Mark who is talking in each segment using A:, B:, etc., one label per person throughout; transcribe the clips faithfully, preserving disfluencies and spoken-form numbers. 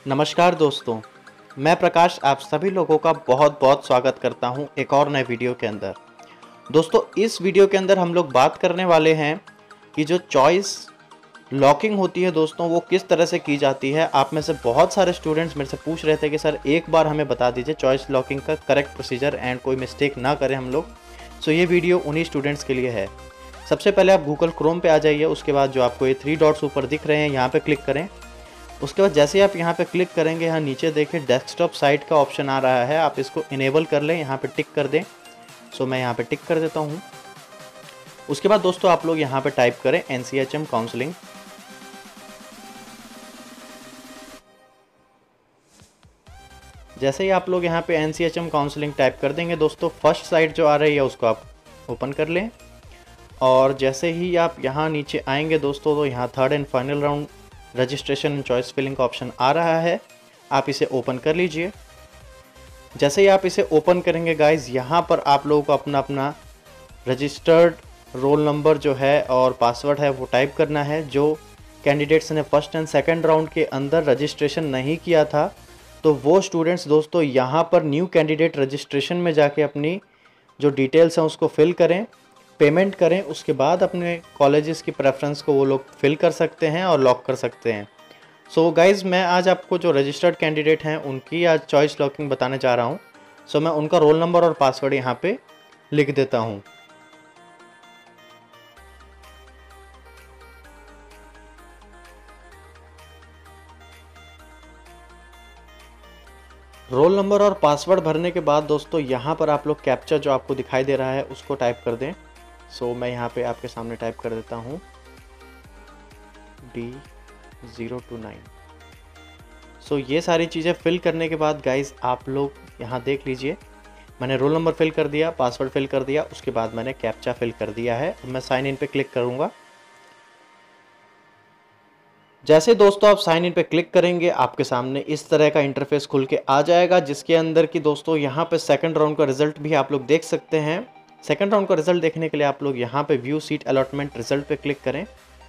A: नमस्कार दोस्तों, मैं प्रकाश आप सभी लोगों का बहुत बहुत स्वागत करता हूं एक और नए वीडियो के अंदर। दोस्तों, इस वीडियो के अंदर हम लोग बात करने वाले हैं कि जो चॉइस लॉकिंग होती है दोस्तों, वो किस तरह से की जाती है। आप में से बहुत सारे स्टूडेंट्स मेरे से पूछ रहे थे कि सर एक बार हमें बता दीजिए चॉइस लॉकिंग का करेक्ट प्रोसीजर एंड कोई मिस्टेक ना करें हम लोग। सो ये वीडियो उन्हीं स्टूडेंट्स के लिए है। सबसे पहले आप गूगल क्रोम पे आ जाइए। उसके बाद जो आपको ये थ्री डॉट्स ऊपर दिख रहे हैं, यहाँ पे क्लिक करें। उसके बाद जैसे ही आप यहाँ पे क्लिक करेंगे, यहाँ नीचे देखिए डेस्कटॉप साइट का ऑप्शन आ रहा है, आप इसको इनेबल कर लें, यहाँ पे टिक कर दें। सो मैं यहाँ पे टिक कर देता हूँ। उसके बाद दोस्तों आप लोग यहाँ पे टाइप करें N C H M counselling. जैसे ही आप लोग यहाँ पे N C H M counselling type कर देंगे दोस्तों, फर्स्ट साइट जो आ रही है उसको आप ओपन कर लें। और जैसे ही आप यहाँ नीचे आएंगे दोस्तों, तो यहाँ third and final round registration and choice filling का ऑप्शन आ रहा है, आप इसे ओपन कर लीजिए। जैसे ही आप इसे ओपन करेंगे गाइज, यहाँ पर आप लोगों को अपना अपना रजिस्टर्ड रोल नंबर जो है और पासवर्ड है वो टाइप करना है। जो कैंडिडेट्स ने फर्स्ट एंड सेकंड राउंड के अंदर रजिस्ट्रेशन नहीं किया था, तो वो स्टूडेंट्स दोस्तों यहाँ पर न्यू कैंडिडेट रजिस्ट्रेशन में जाके अपनी जो डिटेल्स हैं उसको फिल करें, पेमेंट करें। उसके बाद अपने कॉलेजेस की प्रेफरेंस को वो लोग फिल कर सकते हैं और लॉक कर सकते हैं। सो so गाइज़, मैं आज आपको जो रजिस्टर्ड कैंडिडेट हैं उनकी आज चॉइस लॉकिंग बताने जा रहा हूं। सो so मैं उनका रोल नंबर और पासवर्ड यहां पे लिख देता हूं। रोल नंबर और पासवर्ड भरने के बाद दोस्तों यहाँ पर आप लोग कैप्चा जो आपको दिखाई दे रहा है उसको टाइप कर दें। सो so, मैं यहाँ पे आपके सामने टाइप कर देता हूँ D zero two nine. So ये सारी चीज़ें फिल करने के बाद गाइज़ आप लोग यहाँ देख लीजिए, मैंने रोल नंबर फिल कर दिया, पासवर्ड फिल कर दिया, उसके बाद मैंने कैप्चा फिल कर दिया है। अब मैं साइन इन पे क्लिक करूँगा। जैसे दोस्तों आप साइन इन पे क्लिक करेंगे, आपके सामने इस तरह का इंटरफेस खुल के आ जाएगा, जिसके अंदर की दोस्तों यहाँ पे सेकंड राउंड का रिजल्ट भी आप लोग देख सकते हैं। सेकंड राउंड का रिजल्ट देखने के लिए आप लोग यहाँ पे व्यू सीट अलॉटमेंट रिजल्ट पे क्लिक करें।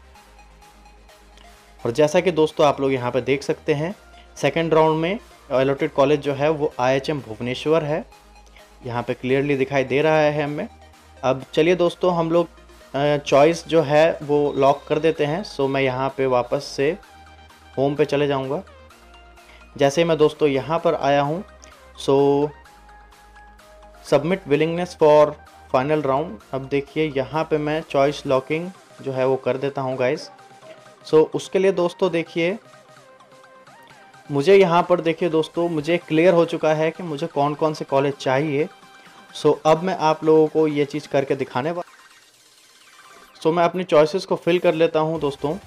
A: और जैसा कि दोस्तों आप लोग यहाँ पे देख सकते हैं, सेकंड राउंड में अलॉटेड कॉलेज जो है वो आई एच एम भुवनेश्वर है, यहाँ पे क्लियरली दिखाई दे रहा है हमें। अब चलिए दोस्तों, हम लोग चॉइस जो है वो लॉक कर देते हैं। सो मैं यहाँ पे वापस से होम पे चले जाऊँगा। जैसे मैं दोस्तों यहाँ पर आया हूँ, so submit willingness for final round. अब देखिए यहाँ पे मैं चॉइस लॉकिंग जो है वो कर देता हूँ गाइस। सो उसके लिए दोस्तों देखिए, मुझे यहाँ पर देखिए दोस्तों, मुझे क्लियर हो चुका है कि मुझे कौन कौन से कॉलेज चाहिए। सो अब मैं आप लोगों को ये चीज़ करके दिखाने वाला। सो मैं अपनी चॉइसेस को फिल कर लेता हूँ दोस्तों।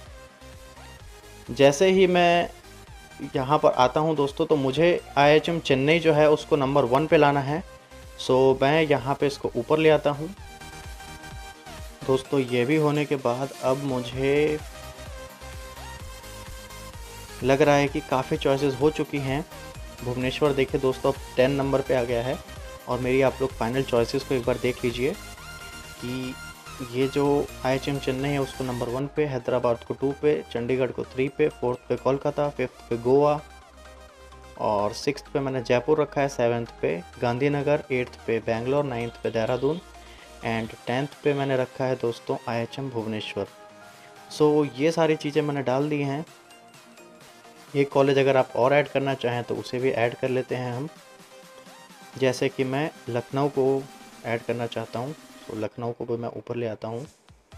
A: जैसे ही मैं यहाँ पर आता हूँ दोस्तों, तो मुझे आई एच एम चेन्नई जो है उसको नंबर वन पे लाना है। सो मैं यहाँ पे इसको ऊपर ले आता हूँ दोस्तों। ये भी होने के बाद अब मुझे लग रहा है कि काफ़ी चॉइसेस हो चुकी हैं। भुवनेश्वर देखिए दोस्तों अब टेन नंबर पे आ गया है। और मेरी आप लोग फाइनल चॉइसेस को एक बार देख लीजिए कि ये जो आई एच एम चेन्नई है उसको नंबर वन पे, हैदराबाद को टू पे, चंडीगढ़ को थ्री पे, फोर्थ पे कोलकाता, फिफ्थ पे गोवा और सिक्स्थ पे मैंने जयपुर रखा है, सेवन्थ पे Gandhinagar, eighth pay Bangalore, ninth पे देहरादून एंड टेंथ पे मैंने रखा है दोस्तों I H M Bhubaneswar. So ये सारी चीज़ें मैंने डाल दी हैं। एक कॉलेज अगर आप और ऐड करना चाहें तो उसे भी ऐड कर लेते हैं हम। जैसे कि मैं लखनऊ को ऐड करना चाहता हूँ, तो लखनऊ को भी मैं ऊपर ले आता हूँ।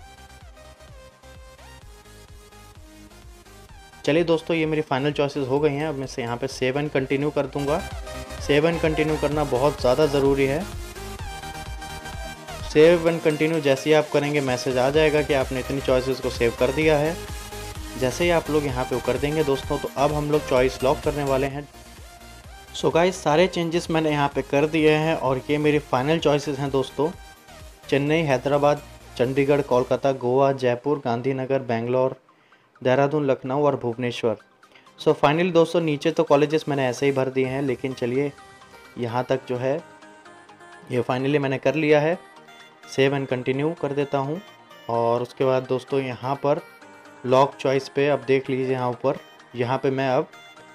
A: चलिए दोस्तों, ये मेरी फाइनल चॉइसेस हो गई हैं। अब मैं से यहाँ पे सेव एंड कंटिन्यू कर दूँगा। सेव एंड कंटिन्यू करना बहुत ज़्यादा ज़रूरी है। सेव एंड कंटिन्यू जैसे ही आप करेंगे, मैसेज आ जाएगा कि आपने इतनी चॉइसेस को सेव कर दिया है। जैसे ही आप लोग यहाँ पे कर देंगे दोस्तों, तो अब हम लोग चॉइस लॉक करने वाले हैं। सो गाइस, सारे चेंजेस मैंने यहाँ पे कर दिए हैं और ये मेरी फाइनल चॉइसेस हैं दोस्तों। चेन्नई, हैदराबाद, चंडीगढ़, कोलकाता, गोवा, जयपुर, गांधीनगर, बेंगलोर, देहरादून, लखनऊ और भुवनेश्वर। सो फाइनली दोस्तों, नीचे तो कॉलेजेस मैंने ऐसे ही भर दिए हैं, लेकिन चलिए यहाँ तक जो है ये फाइनली मैंने कर लिया है। सेव एंड कंटिन्यू कर देता हूँ। और उसके बाद दोस्तों यहाँ पर लॉक चॉइस पे अब देख लीजिए, यहाँ ऊपर यहाँ पे मैं अब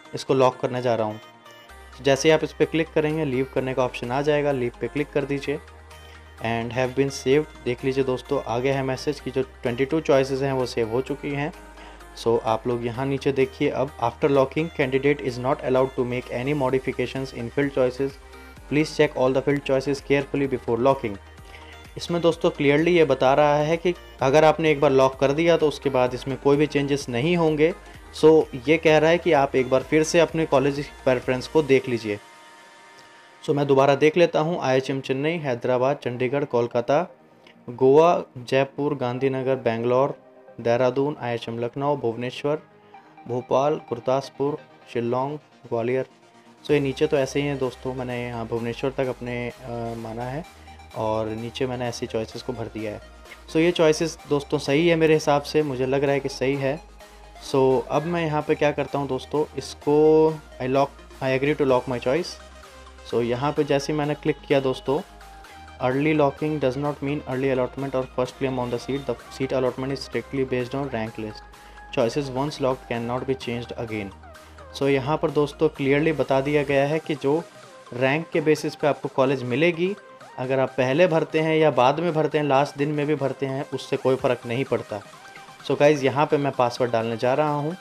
A: इसको लॉक करने जा रहा हूँ। जैसे आप इस पर क्लिक करेंगे लीव करने का ऑप्शन आ जाएगा, लीव पे क्लिक कर दीजिए एंड हैव बीन सेव्ड। देख लीजिए दोस्तों आ गया है मैसेज कि जो बाईस चॉइसेस हैं वो सेव हो चुकी हैं। सो so, आप लोग यहाँ नीचे देखिए, अब after locking candidate is not allowed to make any modifications in field choices, please check all the field choices carefully before locking. इसमें दोस्तों क्लियरली ये बता रहा है कि अगर आपने एक बार लॉक कर दिया तो उसके बाद इसमें कोई भी चेंजेस नहीं होंगे। सो so, ये कह रहा है कि आप एक बार फिर से अपने कॉलेज की प्रेफरेंस को देख लीजिए। सो so, मैं दोबारा देख लेता हूँ। I H M Chennai, Hyderabad, Chandigarh, Kolkata, Goa, Jaipur, Gandhinagar, Bangalore, Dehradun, I H M Lucknow, Bhubaneswar, Bhopal, Gurdaspur, Shillong, Gwalior. So so, ये नीचे तो ऐसे ही हैं दोस्तों, मैंने यहाँ भुवनेश्वर तक अपने आ, माना है और नीचे मैंने ऐसी चॉइसेस को भर दिया है। सो so, ये चॉइसेस दोस्तों सही है मेरे हिसाब से, मुझे लग रहा है कि सही है। सो so, अब मैं यहाँ पे क्या करता हूँ दोस्तों, इसको I lock I agree to lock my choice. So यहाँ पे जैसे मैंने क्लिक किया दोस्तों, early locking does not mean early allotment और first claim on the seat, the seat allotment is strictly based on rank list, choices once locked can not be changed again. So यहाँ पर दोस्तों clearly बता दिया गया है कि जो रैंक के बेसिस पे आपको कॉलेज मिलेगी, अगर आप पहले भरते हैं या बाद में भरते हैं, लास्ट दिन में भी भरते हैं, उससे कोई फ़र्क नहीं पड़ता। सो गाइज़ यहाँ पे मैं पासवर्ड डालने जा रहा हूँ।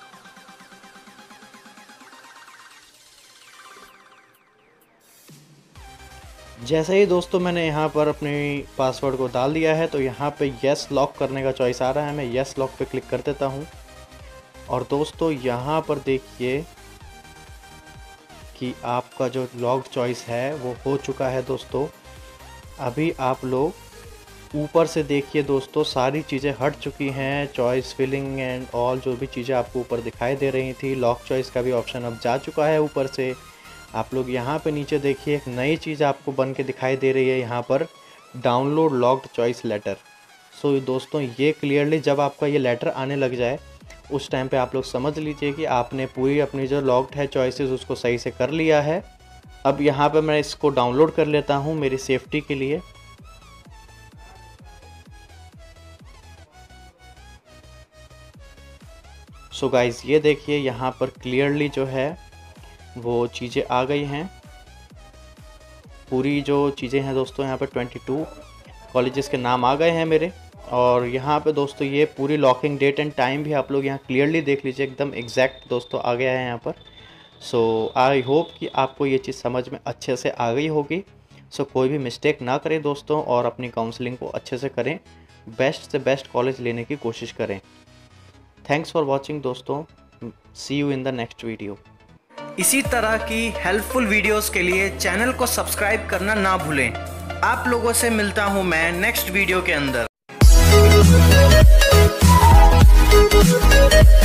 A: जैसे ही दोस्तों मैंने यहाँ पर अपनी पासवर्ड को डाल दिया है तो यहाँ पे येस लॉक करने का चॉइस आ रहा है, मैं येस लॉक पे क्लिक कर देता हूँ। और दोस्तों यहाँ पर देखिए कि आपका जो लॉक्ड चॉइस है वो हो चुका है दोस्तों। अभी आप लोग ऊपर से देखिए दोस्तों, सारी चीज़ें हट चुकी हैं, चॉइस फिलिंग एंड ऑल जो भी चीज़ें आपको ऊपर दिखाई दे रही थी, लॉक चॉइस का भी ऑप्शन अब जा चुका है ऊपर से। आप लोग यहाँ पे नीचे देखिए एक नई चीज़ आपको बन के दिखाई दे रही है यहाँ पर, download locked choice letter. So दोस्तों ये क्लियरली जब आपका ये लेटर आने लग जाए उस टाइम पे आप लोग समझ लीजिए कि आपने पूरी अपनी जो लॉक्ड है चॉइसेस उसको सही से कर लिया है। अब यहाँ पे मैं इसको डाउनलोड कर लेता हूँ मेरी सेफ्टी के लिए। सो so गाइज़ ये देखिए यहाँ पर क्लियरली जो है वो चीज़ें आ गई हैं, पूरी जो चीज़ें हैं दोस्तों यहाँ पर बाईस कॉलेजेस के नाम आ गए हैं मेरे। और यहाँ पे दोस्तों ये पूरी लॉकिंग डेट एंड टाइम भी आप लोग यहाँ क्लियरली देख लीजिए, एकदम एग्जैक्ट दोस्तों आ गया है यहाँ पर। सो आई होप कि आपको ये चीज़ समझ में अच्छे से आ गई होगी। सो so, कोई भी मिस्टेक ना करें दोस्तों और अपनी काउंसलिंग को अच्छे से करें, बेस्ट से बेस्ट कॉलेज लेने की कोशिश करें। थैंक्स फॉर वॉचिंग दोस्तों, see you in the next video.
B: इसी तरह की हेल्पफुल वीडियोस के लिए चैनल को सब्सक्राइब करना ना भूलें। आप लोगों से मिलता हूं मैं नेक्स्ट वीडियो के अंदर।